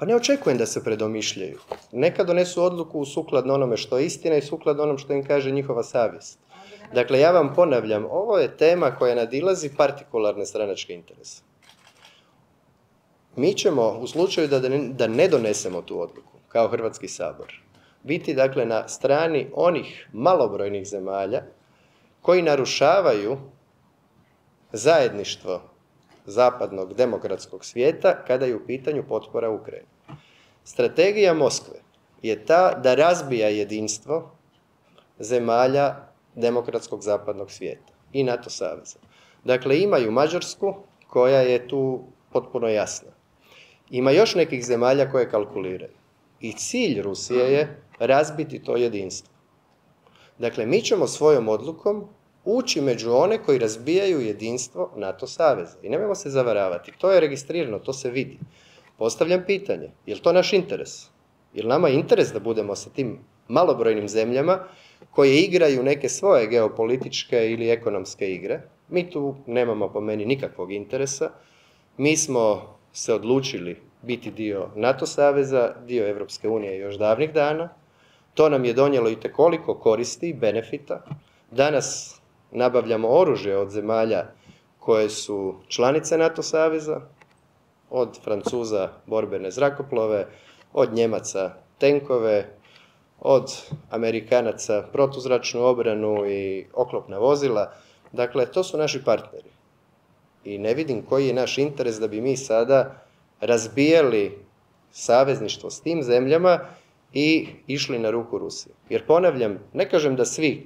Pa ne očekujem da se predomišljaju. Neka donesu odluku sukladno onome što je istina i sukladno onom što im kaže njihova savjest. Dakle, ja vam ponavljam, ovo je tema koja nadilazi partikularne stranačke interese. Mi ćemo, u slučaju da ne donesemo tu odluku, kao Hrvatski sabor, biti dakle na strani onih malobrojnih zemalja koji narušavaju zajedništvo zapadnog demokratskog svijeta kada je u pitanju potpora Ukrajini. Strategija Moskve je ta da razbija jedinstvo zemalja demokratskog zapadnog svijeta i NATO saveza. Dakle, imaju Mađarsku koja je tu potpuno jasna. Ima još nekih zemalja koje kalkuliraju. I cilj Rusije je razbiti to jedinstvo. Dakle, mi ćemo svojom odlukom ući među one koji razbijaju jedinstvo NATO saveza. I nemojmo se zavaravati. To je registrirano, to se vidi. Postavljam pitanje, je li to naš interes? Je li nama interes da budemo sa tim malobrojnim zemljama koje igraju neke svoje geopolitičke ili ekonomske igre? Mi tu nemamo po meni nikakvog interesa. Mi smo se odlučili biti dio NATO saveza, dio Evropske unije još davnih dana. To nam je donijelo i tekoliko koristi i benefita. Danas nabavljamo oružje od zemalja koje su članice NATO saveza, od Francuza borbene zrakoplove, od Njemaca tenkove, od Amerikanaca protuzračnu obranu i oklopna vozila. Dakle, to su naši partneri. I ne vidim koji je naš interes da bi mi sada razbijali savezništvo s tim zemljama i išli na ruku Rusiji. Jer ponavljam, ne kažem da svi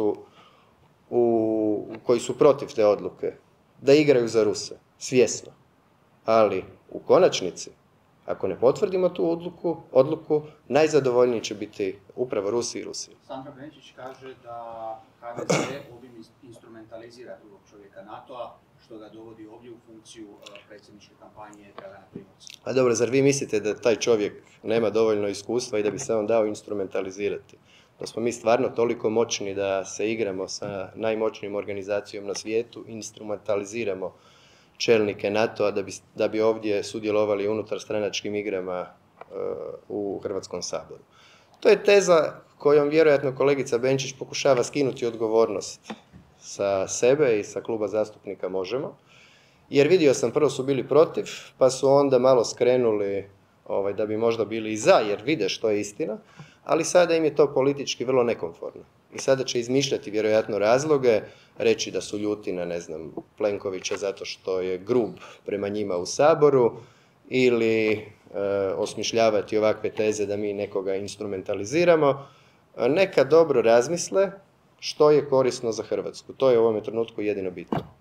koji su protiv te odluke, da igraju za Ruse, svjesno. Ali u konačnici, ako ne potvrdimo tu odluku, najzadovoljniji će biti upravo Rusi i Rusija. Sandra Benčić kaže da HDZ ovim instrumentalizira drugog čovjeka NATO-a, što ga dovodi ovdje u funkciju predsjedničke kampanje Dragana Primorca. A dobro, zar vi mislite da taj čovjek nema dovoljno iskustva i da bi se on dao instrumentalizirati? Da smo mi stvarno toliko moćni da se igramo sa najmoćnijom organizacijom na svijetu, instrumentaliziramo čelnike NATO-a da bi ovdje sudjelovali unutar stranačkim igrama u Hrvatskom saboru. To je teza kojom vjerojatno kolegica Benčić pokušava skinuti odgovornost sa sebe i sa kluba zastupnika Možemo, jer vidio sam, prvo su bili protiv, pa su onda malo skrenuli da bi možda bili i za, jer vide što je istina, ali sada im je to politički vrlo nekomfortno. I sada će izmišljati vjerojatno razloge, reći da su ljuti na, ne znam, Plenkovića zato što je grub prema njima u Saboru, ili osmišljavati ovakve teze da mi nekoga instrumentaliziramo. Neka dobro razmisle što je korisno za Hrvatsku. To je u ovome trenutku jedino bitno.